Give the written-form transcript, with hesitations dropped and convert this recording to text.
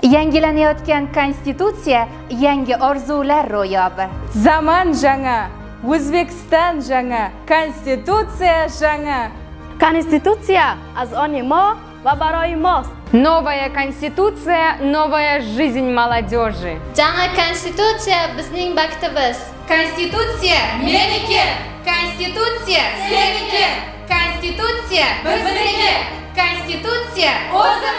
Yangilanayotgan konstitutsiya yangi orzular ro'yobi. Zaman жаңа, O'zbekiston жаңа, konstitutsiya жаңа. Konstitutsiya az oni mo va baroyi most. Новая конституция, новая жизнь молодежи. Жаңа konstitutsiya bizning baktimiz. Konstitutsiya meniki, konstitutsiya seniki, konstitutsiya bizniki, konstitutsiya o'zi